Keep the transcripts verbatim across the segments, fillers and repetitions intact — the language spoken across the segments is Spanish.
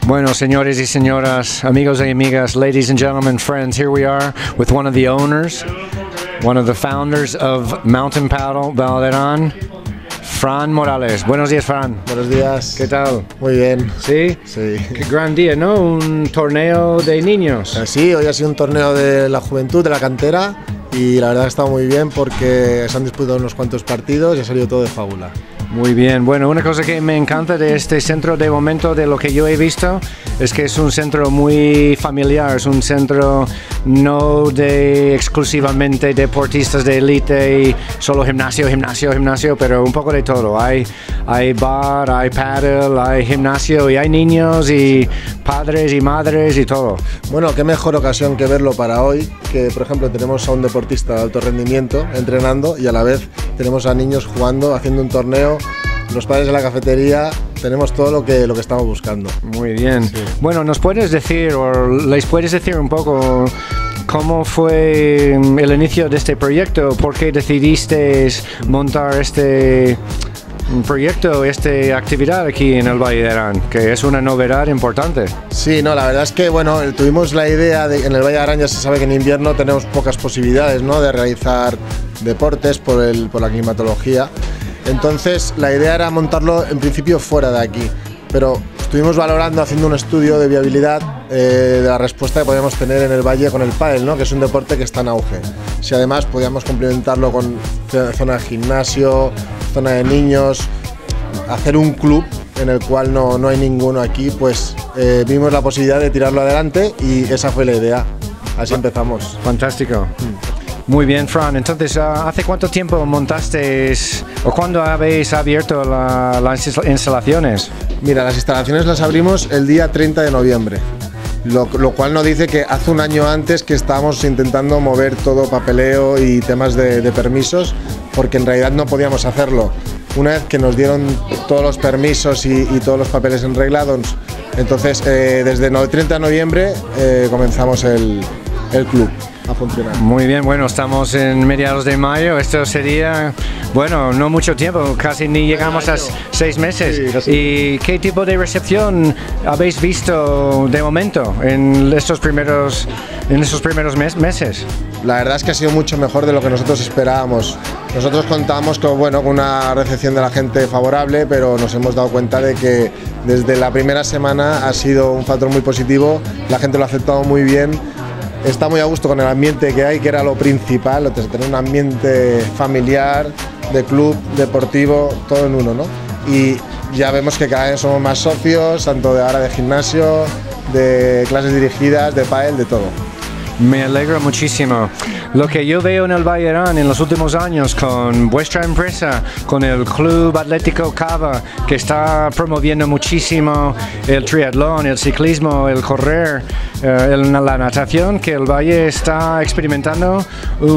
Bueno, señores y señoras, amigos y amigas, ladies and gentlemen, friends, here we are with one of the owners, one of the founders of Mountain Paddle Valderán, Fran Morales. Buenos días, Fran. Buenos días. ¿Qué tal? Muy bien. ¿Sí? Sí. Qué gran día, ¿no? Un torneo de niños. Sí, hoy ha sido un torneo de la juventud, de la cantera, y la verdad ha estado muy bien porque se han disputado unos cuantos partidos y ha salido todo de fábula. Muy bien, bueno, una cosa que me encanta de este centro de momento, de lo que yo he visto, es que es un centro muy familiar, es un centro no de exclusivamente deportistas de élite y solo gimnasio, gimnasio, gimnasio, pero un poco de todo. Hay, hay bar, hay paddle, hay gimnasio y hay niños y padres y madres y todo. Bueno, qué mejor ocasión que verlo para hoy, que por ejemplo tenemos a un deportista de alto rendimiento entrenando y a la vez tenemos a niños jugando, haciendo un torneo. Los padres de la cafetería, tenemos todo lo que, lo que estamos buscando. Muy bien. Sí. Bueno, ¿nos puedes decir o les puedes decir un poco cómo fue el inicio de este proyecto? ¿Por qué decidiste montar este proyecto, esta actividad aquí en el Valderán, que es una novedad importante? Sí, no, la verdad es que bueno, tuvimos la idea de, en el Valderán ya se sabe que en invierno tenemos pocas posibilidades, ¿no?, de realizar deportes por, el, por la climatología. Entonces la idea era montarlo en principio fuera de aquí, pero estuvimos valorando, haciendo un estudio de viabilidad eh, de la respuesta que podíamos tener en el valle con el pádel, ¿no?, que es un deporte que está en auge. Si además podíamos complementarlo con zona de gimnasio, zona de niños, hacer un club en el cual no, no hay ninguno aquí, pues eh, vimos la posibilidad de tirarlo adelante y esa fue la idea. Así empezamos. Fantástico. Mm. Muy bien, Fran. Entonces, ¿hace cuánto tiempo montaste o cuándo habéis abierto la, las instalaciones? Mira, las instalaciones las abrimos el día treinta de noviembre, lo, lo cual nos dice que hace un año antes que estábamos intentando mover todo papeleo y temas de, de permisos, porque en realidad no podíamos hacerlo. Una vez que nos dieron todos los permisos y, y todos los papeles en regla, entonces eh, desde el treinta de noviembre eh, comenzamos el, el club a funcionar. Muy bien, bueno, estamos en mediados de mayo, esto sería, bueno, no mucho tiempo, casi ni llegamos a seis meses. Sí, ¿y qué tipo de recepción habéis visto de momento en estos primeros, en estos primeros mes, meses? La verdad es que ha sido mucho mejor de lo que nosotros esperábamos. Nosotros contábamos con, bueno, con una recepción de la gente favorable, pero nos hemos dado cuenta de que desde la primera semana ha sido un factor muy positivo, la gente lo ha aceptado muy bien. Está muy a gusto con el ambiente que hay, que era lo principal, tener un ambiente familiar, de club, deportivo, todo en uno, ¿no? Y ya vemos que cada vez somos más socios, tanto de ahora de gimnasio, de clases dirigidas, de pádel, de todo. Me alegro muchísimo. Lo que yo veo en el Valderán en los últimos años con vuestra empresa, con el Club Atlético Cava, que está promoviendo muchísimo el triatlón, el ciclismo, el correr, eh, el, la natación, que el Valle está experimentando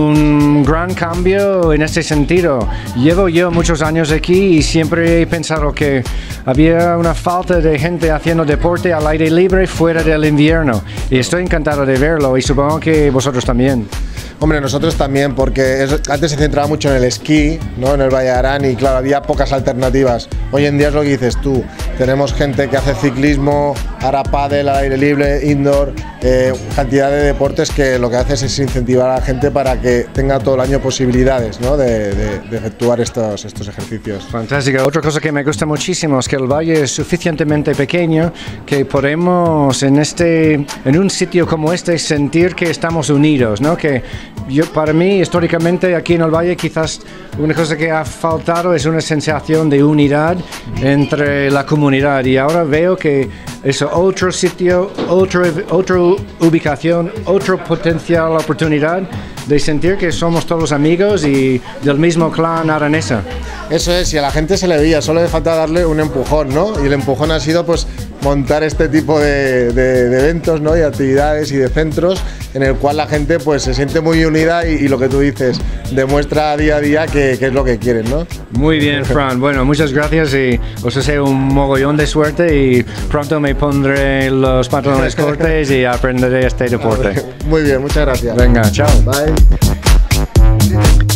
un gran cambio en este sentido. Llevo yo muchos años aquí y siempre he pensado que había una falta de gente haciendo deporte al aire libre fuera del invierno. Y estoy encantado de verlo y supongo que vosotros también. Hombre, nosotros también, porque es, antes se centraba mucho en el esquí, ¿no?, en el Valderán, y claro, había pocas alternativas. Hoy en día es lo que dices tú, tenemos gente que hace ciclismo, ahora pádel, al aire libre, indoor, eh, cantidad de deportes que lo que haces es incentivar a la gente para que tenga todo el año posibilidades, ¿no?, de, de, de efectuar estos, estos ejercicios. Fantástico. Otra cosa que me gusta muchísimo es que el valle es suficientemente pequeño que podemos en, este, en un sitio como este sentir que estamos unidos, ¿no? Que yo, para mí, históricamente, aquí en el Valle, quizás una cosa que ha faltado es una sensación de unidad entre la comunidad. Y ahora veo que es otro sitio, otro, otra ubicación, otra potencial oportunidad de sentir que somos todos amigos y del mismo clan aranesa. Eso es, y a la gente se le veía, solo le falta darle un empujón, ¿no? Y el empujón ha sido, pues, montar este tipo de, de, de eventos, ¿no?, y actividades y de centros en el cual la gente, pues, se siente muy unida y, y lo que tú dices, demuestra día a día que, que es lo que quieren, ¿no? Muy bien, Fran. Bueno, muchas gracias y os deseo un mogollón de suerte y pronto me pondré los pantalones cortos y aprenderé este deporte. Muy bien, muchas gracias. Venga, chao. Bye.